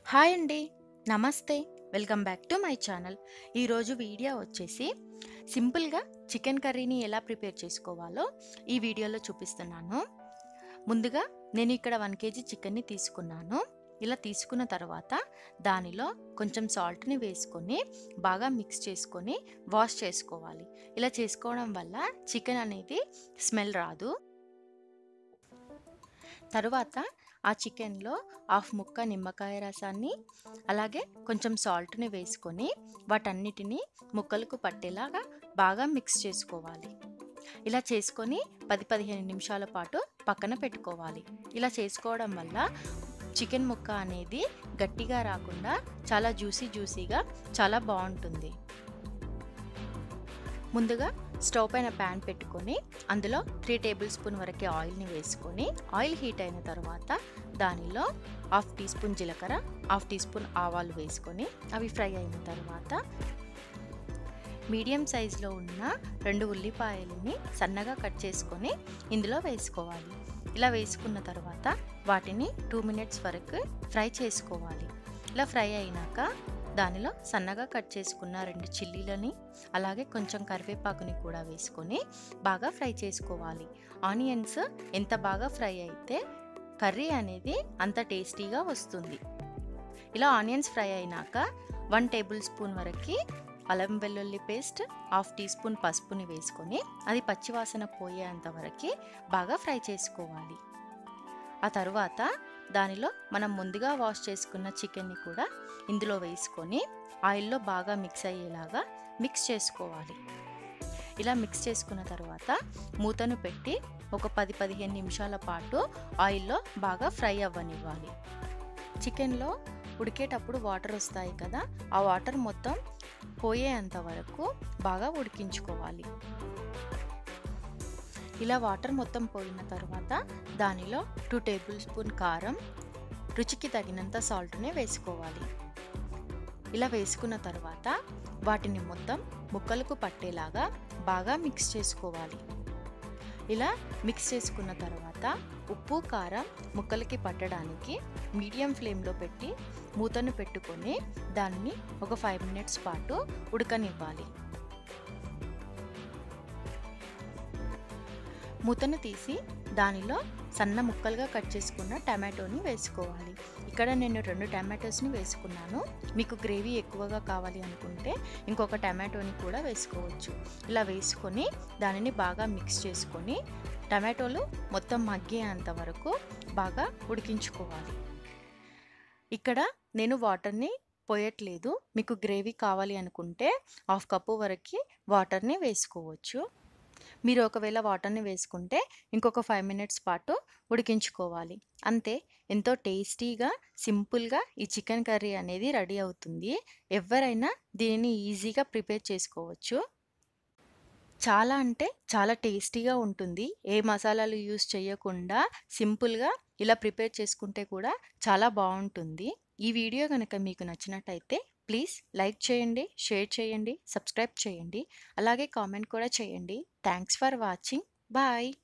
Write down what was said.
Hi అండి. నమస్తే. Welcome back to my channel. ఈరోజు వీడియో వచ్చేసి సింపుల్‌గా చికెన్ కర్రీని ఎలా ప్రిపేర్ చేసుకోవాలో ఈ వీడియోలో చూపిస్తున్నాను. ముందుగా నేను ఇక్కడ 1 కేజీ చికెన్‌ని తీసుకున్నాను. ఇలా తీసుకున్న తర్వాత దానిలో కొంచెం సాల్ట్‌ని వేసుకొని బాగా మిక్స్ చేసుకొని వాష్ చేసుకోవాలి. ఇలా చేసుకోవడం వల్ల చికెన్ అనేది స్మెల్ రాదు. తరువాత ఆ చికెన్‌లో హాఫ్ ముక్క నిమ్మకాయ రసాన్ని, అలాగే కొంచెం సాల్ట్‌ని వేసుకొని వాటన్నిటిని ముక్కలకు పట్టేలాగా బాగా మిక్స్ చేసుకోవాలి. ఇలా చేసుకొని 10-15 నిమిషాల పాటు పక్కన పెట్టుకోవాలి. ఇలా చేసుకోవడం వల్ల చికెన్ ముక్క అనేది గట్టిగా రాకుండా చాలా జ్యూసీగా చాలా బావుంటుంది. ముందుగా స్టవ్ పైన ప్యాన్ పెట్టుకొని అందులో 3 టేబుల్ స్పూన్ వరకు ఆయిల్ని వేసుకొని ఆయిల్ హీట్ అయిన తర్వాత దానిలో హాఫ్ టీ స్పూన్ జీలకర్ర, హాఫ్ టీ స్పూన్ ఆవాలు వేసుకొని అవి ఫ్రై అయిన తర్వాత మీడియం సైజులో ఉన్న 2 ఉల్లిపాయలని సన్నగా కట్ చేసుకొని ఇందులో వేసుకోవాలి. ఇలా వేసుకున్న తర్వాత వాటిని 2 మినిట్స్ వరకు ఫ్రై చేసుకోవాలి. ఇలా ఫ్రై అయినాక దానిలో సన్నగా కట్ చేసుకున్న 2 చిల్లీలని, అలాగే కొంచెం కరివేపాకుని కూడా వేసుకొని బాగా ఫ్రై చేసుకోవాలి. ఆనియన్స్ ఎంత బాగా ఫ్రై అయితే కర్రీ అనేది అంత టేస్టీగా వస్తుంది. ఇలా ఆనియన్స్ ఫ్రై అయినాక 1 టేబుల్ స్పూన్ వరకు అల్లం వెల్లుల్లి పేస్ట్, హాఫ్ టీ స్పూన్ పసుపుని వేసుకొని అది పచ్చివాసన పోయేంత వరకు బాగా ఫ్రై చేసుకోవాలి. ఆ తర్వాత దానిలో మనం ముందుగా వాష్ చేసుకున్న చికెన్ని కూడా ఇందులో వేసుకొని ఆయిల్లో బాగా మిక్స్ అయ్యేలాగా మిక్స్ చేసుకోవాలి. ఇలా మిక్స్ చేసుకున్న తర్వాత మూతను పెట్టి ఒక 10-15 నిమిషాల పాటు ఆయిల్లో బాగా ఫ్రై అవ్వనివ్వాలి. చికెన్లో ఉడికేటప్పుడు వాటర్ వస్తాయి కదా, ఆ వాటర్ మొత్తం పోయేంత వరకు బాగా ఉడికించుకోవాలి. ఇలా వాటర్ మొత్తం పోయిన తర్వాత దానిలో 2 టేబుల్ స్పూన్ కారం, రుచికి తగినంత సాల్ట్ని వేసుకోవాలి. ఇలా వేసుకున్న తర్వాత వాటిని మొత్తం ముక్కలకు పట్టేలాగా బాగా మిక్స్ చేసుకోవాలి. ఇలా మిక్స్ చేసుకున్న తర్వాత ఉప్పు, కారం ముక్కలకి పట్టడానికి మీడియం ఫ్లేమ్లో పెట్టి మూతను పెట్టుకొని దాన్ని ఒక 5 మినిట్స్ పాటు ఉడకనివ్వాలి. మూతను తీసి దానిలో సన్న ముక్కలుగా కట్ చేసుకున్న టమాటోని వేసుకోవాలి. ఇక్కడ నేను 2 టమాటోస్ని వేసుకున్నాను. మీకు గ్రేవీ ఎక్కువగా కావాలి అనుకుంటే ఇంకొక టమాటోని కూడా వేసుకోవచ్చు. ఇలా వేసుకొని దానిని బాగా మిక్స్ చేసుకొని టమాటోలు మొత్తం మగ్గేంత వరకు బాగా ఉడికించుకోవాలి. ఇక్కడ నేను వాటర్ని పోయట్లేదు. మీకు గ్రేవీ కావాలి అనుకుంటే హాఫ్ కప్పు వరకు వాటర్ని వేసుకోవచ్చు. మీరు ఒకవేళ వాటర్ని వేసుకుంటే ఇంకొక 5 మినిట్స్ పాటు ఉడికించుకోవాలి. అంతే, ఎంతో టేస్టీగా సింపుల్గా ఈ చికెన్ కర్రీ అనేది రెడీ అవుతుంది. ఎవరైనా దీనిని ఈజీగా ప్రిపేర్ చేసుకోవచ్చు. చాలా అంటే చాలా టేస్టీగా ఉంటుంది. ఏ మసాలాలు యూస్ చేయకుండా సింపుల్గా ఇలా ప్రిపేర్ చేసుకుంటే కూడా చాలా బాగుంటుంది. ఈ వీడియో కనుక మీకు నచ్చినట్టయితే ప్లీజ్ లైక్ చేయండి, షేర్ చేయండి, సబ్స్క్రైబ్ చేయండి, అలాగే కామెంట్ కూడా చేయండి. Thanks for watching. బాయ్.